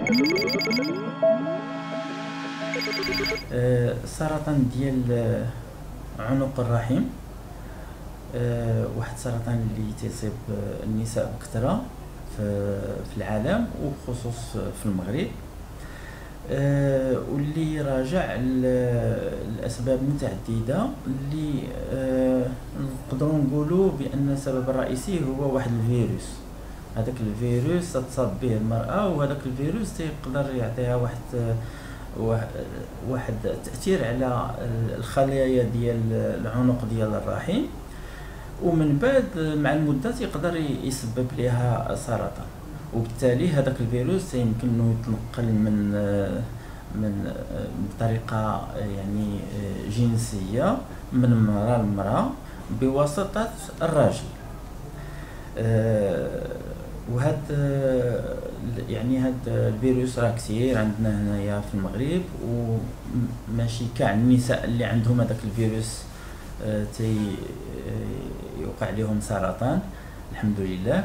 السرطان ديال عنق الرحم واحد السرطان اللي تيصيب النساء بكثرة في العالم وبخصوص في المغرب، واللي راجع لأسباب متعددة اللي نقدروا نقولوا بأن السبب الرئيسي هو واحد الفيروس. هذاك الفيروس تتصاب به المرأة، وهذاك الفيروس تيقدر يعطيها واحد التأثير على الخلايا ديال العنق ديال الرحم، ومن بعد مع المدة يقدر يسبب لها سرطان. وبالتالي هذاك الفيروس يمكن انه يتنقل من بطريقه يعني جنسيه من امراه لامراه بواسطه الراجل. وهذا يعني هذا الفيروس راه كثير عندنا هنايا في المغرب، وماشي كاع النساء اللي عندهم هذاك الفيروس يوقع لهم سرطان الحمد لله.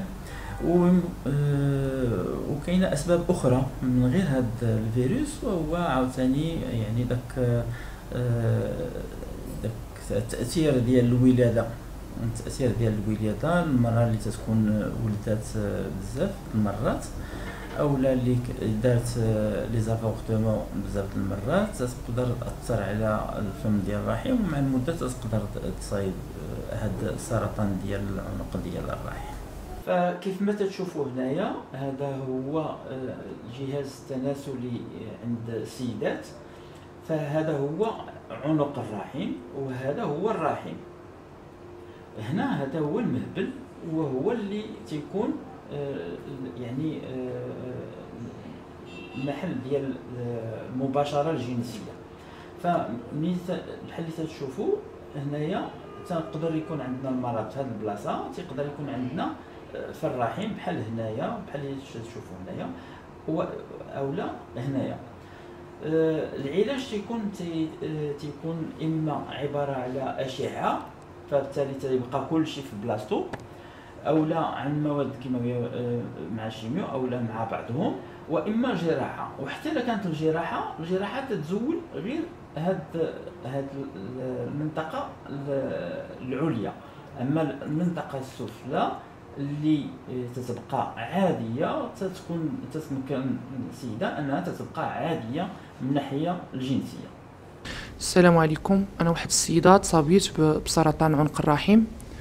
وكاينه اسباب اخرى من غير هذا الفيروس، وهو عاوتاني يعني داك التاثير ديال الولاده. التاثير ديال الولاده، المراه اللي تكون ولدات بزاف المرات، اولا اللي دارت لي زافورتمون بزاف المرات، تقدر تاثر على الفم ديال الرحم، ومع المده تقدر تصايب هذا السرطان ديال العنق ديال الرحم. فكيف ما تشوفوا هنايا، هذا هو الجهاز التناسلي عند السيدات. فهذا هو عنق الرحم، وهذا هو الرحم. هنا هذا هو المهبل، وهو اللي تيكون يعني المحل ديال المباشره الجنسيه. فملي بحال اللي تشوفوا هنايا، تقدر يكون عندنا المرض في هذه البلاصه، تقدر يكون عندنا في الرحم بحال هنايا، بحال اللي تشوفوا هنايا، اولا هنايا. العلاج تيكون اما عباره على اشعه، فبالتالي تيبقى كل شيء في بلاصتو، اولا عن مواد كيماويه مع الشيميو، اولا مع بعضهم، واما جراحه. وحتى اذا كانت الجراحه تتزول غير هاد المنطقه العليا، اما المنطقه السفلى اللي تتبقى عاديه، تتمكن السيده انها تتبقى عاديه من الناحيه الجنسيه. السلام عليكم. انا واحد السيده تصابيت بسرطان عنق الرحم،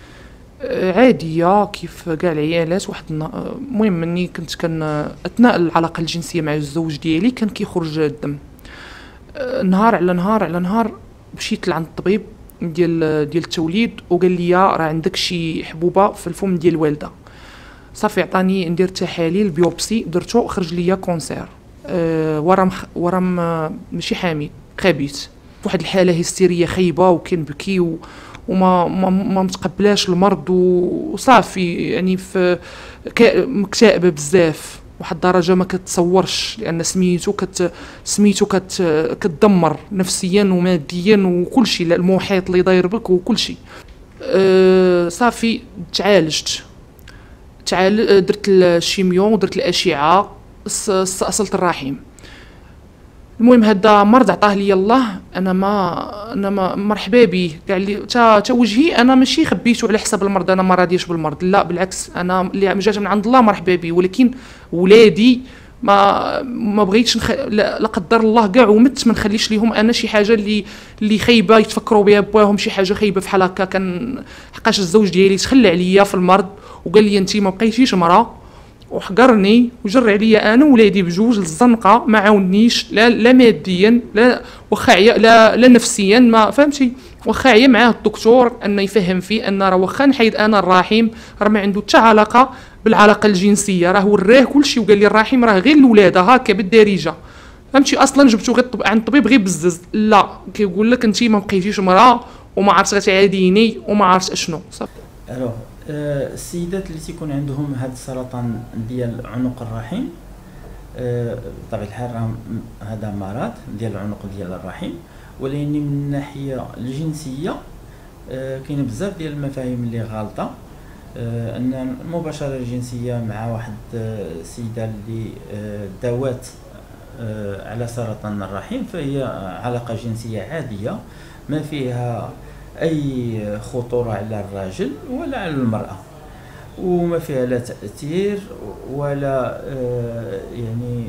عاديه كيف كاع العيالات. واحد المهم مني كان اثناء العلاقه الجنسيه مع الزوج ديالي كان كيخرج الدم. نهار على نهار مشيت لعند الطبيب ديال التوليد، وقال لي راه عندك شي حبوبه في الفم ديال الوالده. صافي عطاني ندير تحاليل بيوبسي، درتو خرج لي كونسير، ورم ماشي حامل، خبيث. واحد الحاله هستيريه خايبه، وكنبكي وما ما متقبلاش المرض، وصافي يعني في مكتئبه بزاف واحد الدرجه ما كتصورش، لان سميتو كتدمر نفسيا وماديا وكل شيء، المحيط اللي داير بك وكل شيء. صافي تعالجت، درت الشيميو ودرت الاشعه، استأصلت الرحم. المهم هذا مرض عطاه لي الله، انا ما مرحبا به كاع اللي تا وجهي، انا ماشي خبيته على حساب المرض، انا ما راضيش بالمرض، لا بالعكس، انا اللي جات من عند الله مرحبا به. ولكن ولادي ما بغيتش لا قدر الله كاع ومت ما نخليش ليهم انا شي حاجه اللي خايبه يتفكروا بها بواهم، شي حاجه خايبه بحال هكا. كان حقاش الزوج ديالي تخلى عليا في المرض وقال لي انت ما بقيتيش مراه، وحقرني وجر عليا انا وولادي بجوج للزنقه، ما عاونيش لا ماديا، لا واخا لا نفسيا، ما فهمتي. واخا عيا معاه الدكتور انه يفهم فيه ان راه واخا نحيد انا الرحم راه ما عنده حتى علاقه بالعلاقه الجنسيه، راه وراه كلشي وقال لي الرحم راه غير الولاده هكا بالدارجه، فهمتي. اصلا جبتو غير عند الطبيب غير بزز، لا كيقول لك انت ما بقيتيش مراه وما عرفت غتعاديني وما عرفت اشنو. صافي. السيدات اللي تيكون عندهم هذا السرطان ديال عنق الرحم، بطبيعه الحال هذا مرض ديال العنق ديال الرحم، ولكن من الناحيه الجنسيه كاين بزاف ديال المفاهيم اللي غالطه. ان المباشره الجنسيه مع واحد السيده اللي داوات على سرطان الرحم فهي علاقة جنسية عادية ما فيها أي خطورة على الرجل ولا على المرأة، وما فيها لا تأثير ولا يعني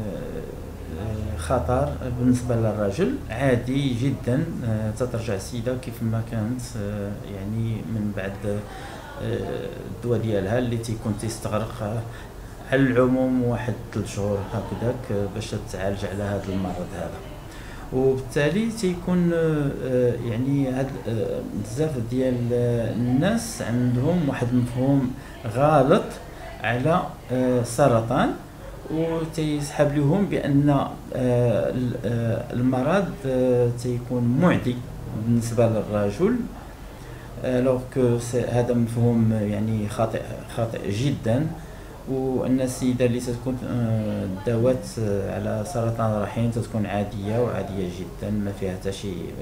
خطر بالنسبة للرجل، عادي جدا تترجع السيدة كيف ما كانت يعني من بعد الدواء ديالها اللي تيكون تيستغرق على العموم واحد 3 شهور هكذاك باش تعالج على هذا المرض هذا. وبالتالي تيكون يعني هاد بزاف ديال الناس عندهم واحد المفهوم غلط على السرطان، وتيسحب لهم بان المرض تيكون معدي بالنسبه للرجل، لو هذا مفهوم يعني خاطئ جدا. وان السيده اللي تكون داوات على سرطان الرحم تكون عاديه جدا، ما فيها حتى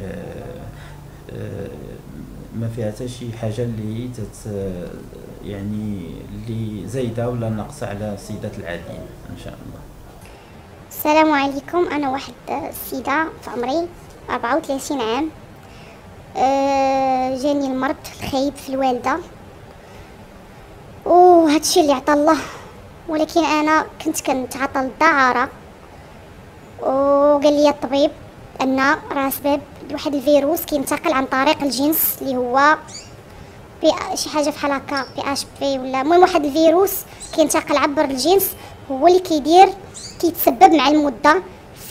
شي حاجه اللي يعني اللي زايده ولا ناقصه على السيدات العاديين ان شاء الله. السلام عليكم. انا واحد السيده في عمري 34 عام، جاني المرض الخايب في الوالده، وهادشي اللي عطا الله. ولكن انا كنت كنتعاطى الدعاره، وقال لي الطبيب ان راه سبب واحد الفيروس كينتقل عن طريق الجنس اللي هو شي حاجه بحال هكا PHP ولا المهم واحد الفيروس كينتقل عبر الجنس، هو اللي كيتسبب مع المده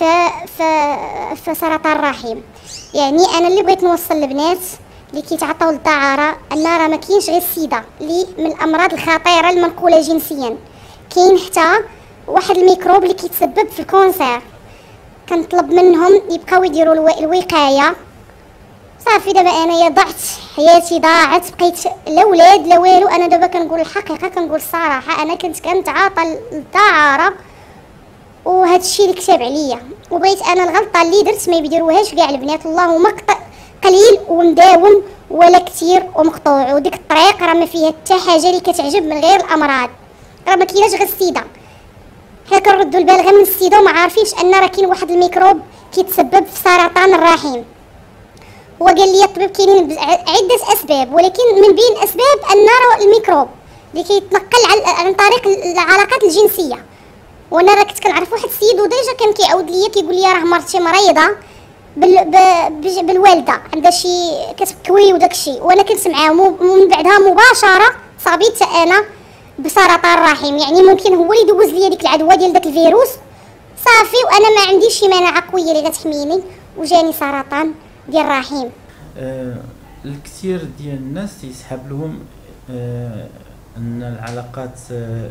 في سرطان الرحم. يعني انا اللي بغيت نوصل للبنات اللي كيتعاطاو الدعاره ان راه ما كاينش غير السيده اللي من الامراض الخطيره المنقوله جنسيا، كاين حتى واحد الميكروب اللي كيتسبب في الكونسير. كنطلب منهم يبقاو يديروا الوقايه. صافي دابا انايا ضعت، حياتي ضاعت، بقيت لا ولاد لا والو. انا دابا كنقول الحقيقه، كنقول الصراحه، انا كنت كنتعاطى الدعاره وهذا الشيء اللي كتب عليا، وبغيت انا الغلطه اللي درت ما يديروهاش كاع البنات. اللهم قليل ومداوم ولا كثير ومقطوع، وديك الطريق راه ما فيها حتى حاجه اللي كتعجب من غير الامراض. راه ما كايناش غير السيده، حنا كنردوا البال غير من السيده وما عارفينش ان راه كاين واحد الميكروب كيتسبب في سرطان الرحم. هو قال لي الطبيب كاينين عده اسباب، ولكن من بين الاسباب ان راه الميكروب اللي كيتنقل عن طريق العلاقات الجنسيه. وانا راه كنت كنعرف واحد السيد وديجا كان كيعاود ليا كيقول لي راه مرتي مريضه بالوالده، عندها شي كتكوي وداكشي، وانا كنت معاه ومن بعدها مباشره صابيت انا بسرطان الرحم. يعني ممكن هو اللي دوز ليا ديك العدوى ديال داك الفيروس صافي، وانا ما عنديش شي مناعه قويه اللي غتحميني، وجاني سرطان ديال الرحم. الكثير ديال الناس تيسحب لهم ان العلاقات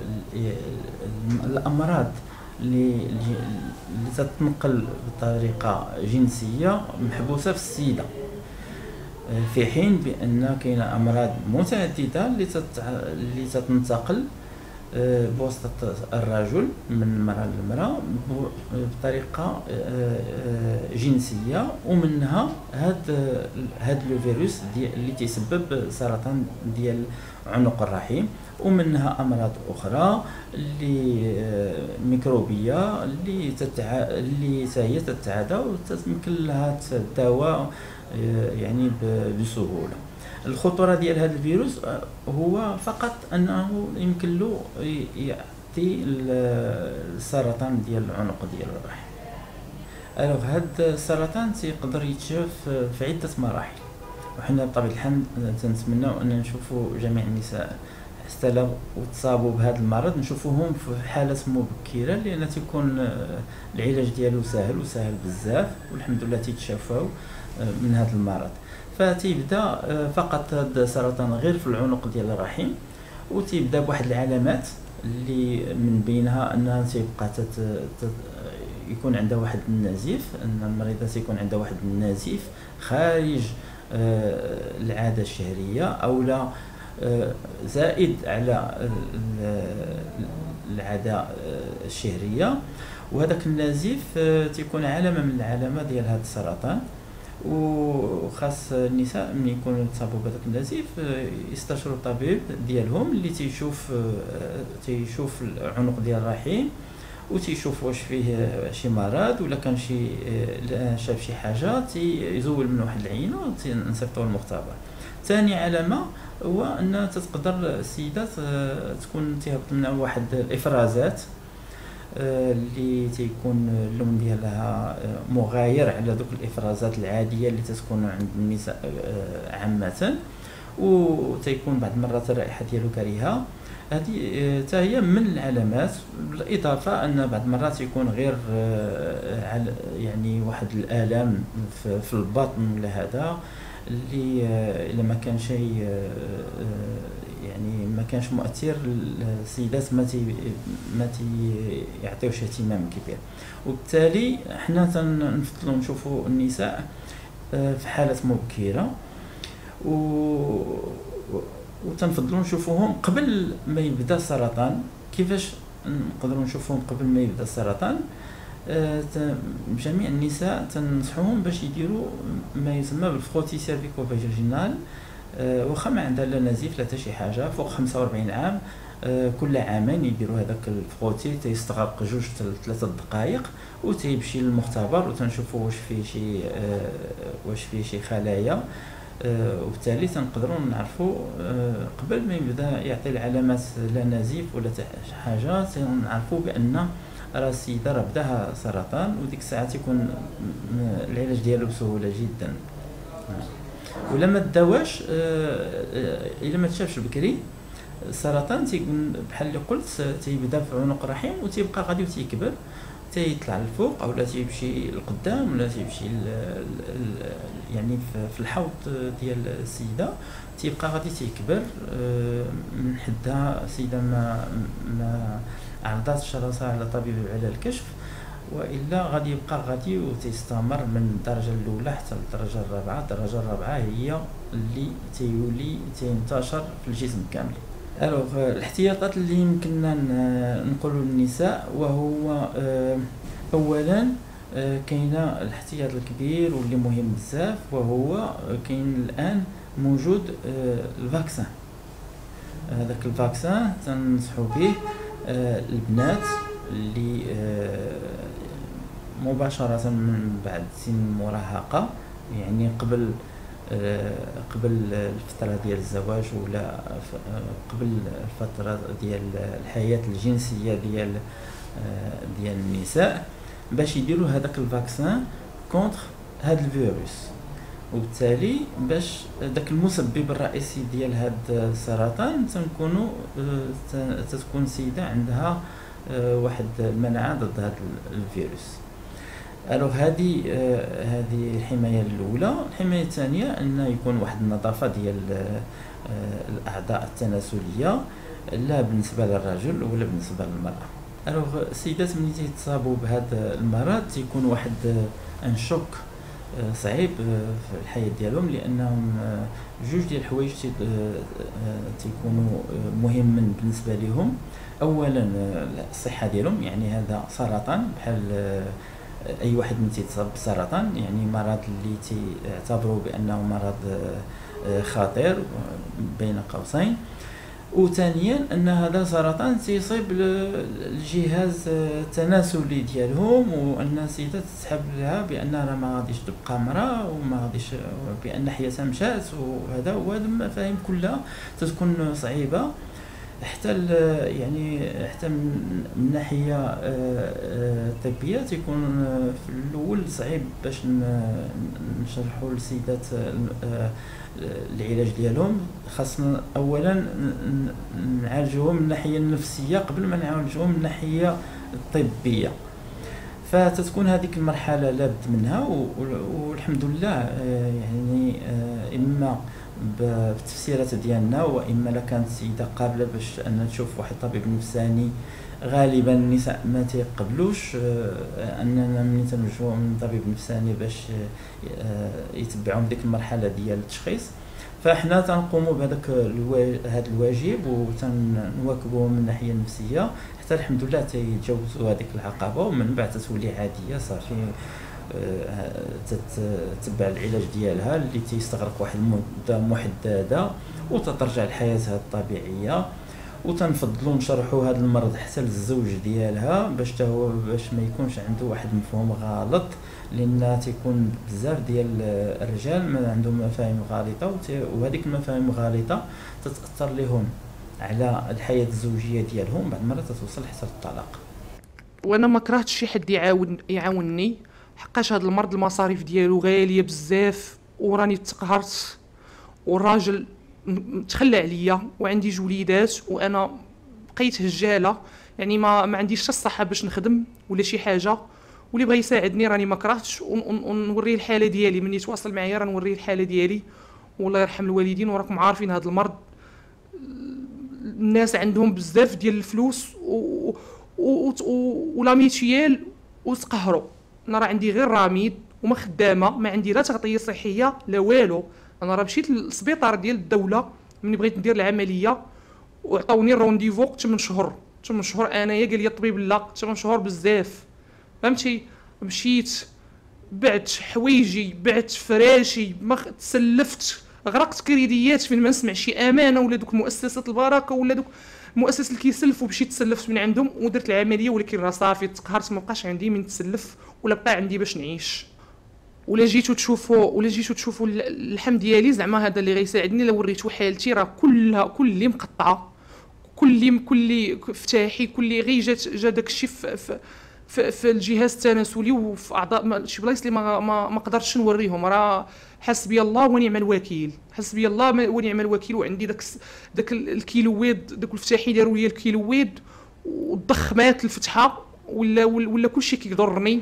الامراض اللي تتنقل بطريقه جنسيه محبوسه في السيده، في حين بان كاينه امراض متعدده اللي تتنتقل بواسطه الرجل من مرأة لمرأة بطريقه جنسيه، ومنها هاد الفيروس اللي تيسبب سرطان ديال عنق الرحم، ومنها امراض اخرى اللي ميكروبيه اللي هي تتعادى وتتمكن لها الدواء يعني بسهوله. الخطوره ديال هذا الفيروس هو فقط انه يمكن له يعطي السرطان ديال العنق ديال الرحم. الوغ هذا السرطان تيقدر يتشاف في عده مراحل، وحنا بطبيعه الحال تنتمناو ان نشوفوا جميع النساء حتى لو تصابوا بهذا المرض نشوفوهم في حالات مبكره، لان تيكون العلاج ديالو سهل بزاف، والحمد لله تيتشافوا من هذا المرض. فتيبدا فقط هذا السرطان غير في العنق ديال الرحم، وتيبدا بواحد العلامات اللي من بينها انها تيبقى يكون عندها واحد النزيف، ان المريضه تيكون عندها واحد النزيف خارج العاده الشهريه او لا زائد على العاده الشهريه، وهذاك النزيف تيكون علامه من العلامات ديال هذا السرطان. وخاص النساء ملي يكونوا تصابوا بهذاك النزيف يستشيروا الطبيب ديالهم اللي تيشوف العنق ديال الرحم وتيشوف واش فيه شي مرض ولا كان شي شاف شي حاجه تيزول من واحد العينه وتنصيفطوا المختبر. ثاني علامه هو ان تقدر السيده تكون تيهبط منها واحد الافرازات اللي تيكون اللون ديالها مغاير على دوك الافرازات العاديه اللي تتكون عند النساء عامه، وتيكون بعض المرات الرائحه ديالو كريهه. هذه حتى هي من العلامات، بالاضافه ان بعض المرات يكون غير يعني واحد الالام في البطن ولا هذا اللي الا ما كان شيء يعني ما كانش مؤثر، السيدات ما يعطيوش اهتمام كبير. وبالتالي حنا تنفضلوا نشوفوا النساء في حالات مبكره وتنفضلوا نشوفوهم قبل ما يبدا السرطان. كيفاش نقدروا نشوفوهم قبل ما يبدا السرطان؟ جميع النساء تنصحوهم باش يديروا ما يسمى بالفروتي سيرفيكو فاجينال، واخا ما عندها لا نزيف لا حتى شي حاجه، فوق 45 عام كل عامين يديروا هذاك الفروتي، تيستغرق 2 حتى 3 دقائق وتيمشي للمختبر وتنشوفوا واش فيه شي خلايا. وبالتالي تنقدروا نعرفوا قبل ما يبدا يعطي العلامات لا نزيف ولا شي حاجه، تنعرفوا بان راه السيده راه بداها سرطان، وديك الساعه تيكون العلاج ديالو بسهوله جدا. ولا ما داواش الا ما تشافش بكري السرطان تيكون بحال اللي قلت تيبدا في عنق الرحم وتيبقى غادي وتيكبر، تيطلع للفوق اولا تيمشي لقدام ولا تيمشي يعني في الحوض ديال السيده، تيبقى غادي تيكبر من حدها السيده ما عرضاتش راسها على طبيب على الكشف، والا غادي يبقى غادي وتستمر من الدرجه الاولى حتى الدرجه الرابعه. الدرجه الرابعه هي اللي تيولي تنتشر في الجسم كامل. الاحتياطات اللي يمكننا نقولوا للنساء، وهو اولا كاينه الاحتياط الكبير واللي مهم بزاف، وهو كاين الان موجود الفاكسان. هذاك الفاكسان تنصحوا به البنات اللي مباشره من بعد سن المراهقه، يعني قبل الفتره ديال الزواج ولا قبل الفتره ديال الحياه الجنسيه ديال النساء، باش يديروا هذاك الفاكسان كونتر هذا الفيروس. وبالتالي باش داك المسبب الرئيسي ديال هذا السرطان تكون السيده عندها واحد المناعه ضد هذا الفيروس. هذه الحمايه الاولى. الحمايه الثانيه ان يكون واحد النظافه ديال الاعضاء التناسليه، لا بالنسبه للرجل ولا بالنسبه للمراه. السيدات ملي تيتصابوا بهذا المرض تيكون واحد ان شوك صعيب في الحياه ديالهم، لانهم جوج ديال الحوايج تيكونوا مهمين بالنسبه لهم. اولا الصحه ديالهم، يعني هذا سرطان بحال اي واحد من تيتصاب بالسرطان، يعني مرض اللي تعتبروا بانه مرض خطير بين قوسين. وثانيا ان هذا سرطان تيصيب الجهاز التناسلي ديالهم، وان السيده تسحب لها بان راه ما غاديش تبقى مراه وما غاديش، بان حياتها مشات، وهذا المفاهيم كلها تكون صعيبه. حتى حتى من ناحيه طبيه تيكون في الاول صعيب باش نشرحوا للسيدات العلاج ديالهم. خاصنا اولا نعالجوهم من الناحيه النفسيه قبل ما نعالجوهم من الناحيه الطبيه، فتتكون هذيك المرحله لابد منها. والحمد لله يعني اما بالتفسيرات ديالنا، واما لا كانت السيده قابله باش ان تشوف واحد طبيب نفساني. غالبا النساء ما تيقبلوش اننا ملي تنوجهوهم من طبيب نفساني باش يتبعهم ديك المرحله ديال التشخيص، فاحنا تنقوموا بهذاك هذا الواجب وتنواكبوهم من الناحيه النفسيه حتى الحمد لله تيتجاوزوا هذيك العقبه، ومن بعد تتولي عاديه صافي تتبع العلاج ديالها اللي تيستغرق واحد المده محدده وتترجع لحياتها الطبيعيه. وتنفضلوا نشرحوا هذا المرض حتى للزوج ديالها باش حتى هو باش ما يكونش عنده واحد المفهوم غلط، لان تيكون بزاف ديال الرجال ما عندهم مفاهيم غلطه وهذيك المفاهيم الغلطه تتاثر لهم على الحياه الزوجيه ديالهم، بعد المرات توصل حتى للطلاق. وانا ما كرهتش شي حد يعاونني، حقاش هذا المرض المصاريف ديالو غاليه بزاف، وراني تقهرت والراجل تخلى عليا وعندي جوليدات وانا بقيت هجاله، يعني ما عنديش حتى الصحه باش نخدم ولا شي حاجه. واللي بغى يساعدني راني ما كرهتش، ونوريه الحاله ديالي مني تواصل معايا راه نوريه الحاله ديالي. والله يرحم الوالدين، وراكم عارفين هذا المرض الناس عندهم بزاف ديال الفلوس ولا ميتيال وتقهروا. انا راه عندي غير راميد وما خدامه، ما عندي لا تغطيه صحيه لا والو. انا راه مشيت للسبيطار ديال الدوله ملي بغيت ندير العمليه وعطاوني الرونديفو 8 شهور. 8 شهور انايا قال لي الطبيب لا 8 شهور بزاف، فهمتي. مشيت بعت حوايجي، بعت فراشي، ما تسلفت، غرقت كريديات فين ما نسمع شي امانه ولا دوك مؤسسات البركه ولا دوك المؤسسات اللي كيسلفوا، مشيت تسلفت من عندهم ودرت العمليه. ولكن راه صافي تقهرت، ما بقاش عندي من تسلف ولا بقى عندي باش نعيش. ولا جيتو تشوفوا اللحم ديالي، زعما هذا اللي غيساعدني. لو وريتو حالتي راه كل اللي مقطعه، كل فتاحي، كل غير جا داكشي في الجهاز التناسلي وفي اعضاء شي بلايص اللي ما قدرتش نوريهم. راه حسبي الله ونعم الوكيل، حسبي الله ونعم الوكيل. وعندي داك الكيلوات، داك الفتاحي داروا لي الكيلوات والضخمات الفتحه ولا كلشي كيضرني.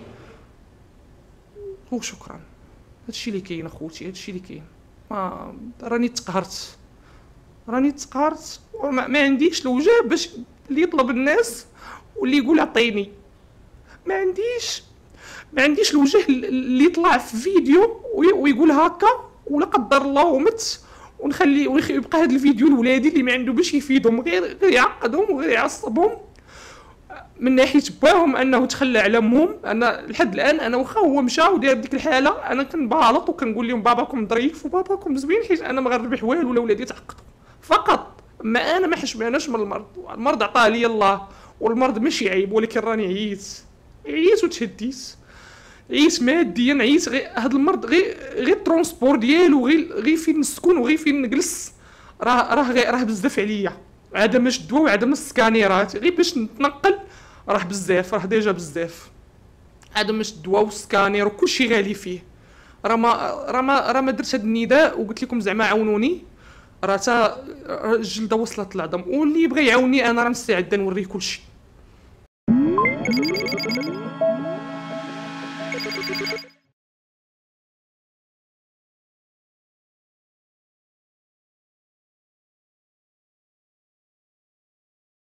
وشكرا، هادشي اللي كاين اخوتي، هادشي اللي كاين. راني تقهرت وما عنديش الوجه باش اللي يطلب الناس واللي يقول عطيني. ما عنديش الوجه اللي يطلع في فيديو ويقول هكا ولا قدر الله ومت ونخلي ويبقى هذا الفيديو لولادي اللي ما عنده باش يفيدهم، غير يعقدهم وغير يعصبهم من ناحيه باهم انه تخلى على امهم. انا لحد الان انا واخا هو مشى ودار ديك الحاله انا كنبالط وكنقول لهم باباكم ظريف وباباكم زوين، حيت انا ما غنربح والو ولا ولادي تعقدوا فقط. ما انا ما حشماناش من المرض عطاه لي الله، والمرض ماشي عيب، ولكن راني عييت وتهديت، عييت ماديا، عييت. هاد المرض غير الترونسبور ديالو، غير فين نسكن وغير فين نجلس، راه بزاف عليا. عدم الدواء وعدم السكانيرات غير باش نتنقل راه بزاف، راه ديجا بزاف. عدم الدواء والسكانير وكلشي غالي فيه. راه ما درت هاد النداء وقلت لكم زعما عاونوني، راه تا الجلده وصلت للعظم. واللي يبغي يعاوني انا راه مستعده نوريه كلشي.